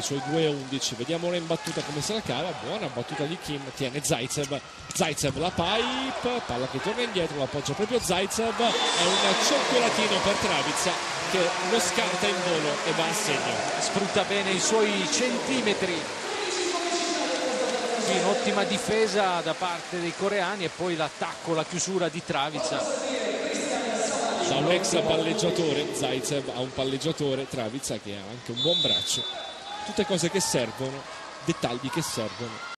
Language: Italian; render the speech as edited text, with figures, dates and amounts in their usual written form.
suoi 2,11. Vediamo ora in battuta come se la cava. Buona battuta di Kim, tiene Zaitsev, la pipe, palla che torna indietro, la appoggia proprio Zaitsev, è un cioccolatino per Travica che lo scarta in volo e va a segno. Sfrutta bene i suoi centimetri, qui un'ottima difesa da parte dei coreani e poi l'attacco, la chiusura di Travica. Da un ex palleggiatore, Zaitsev ha un palleggiatore, Travica che ha anche un buon braccio, tutte cose che servono, dettagli che servono.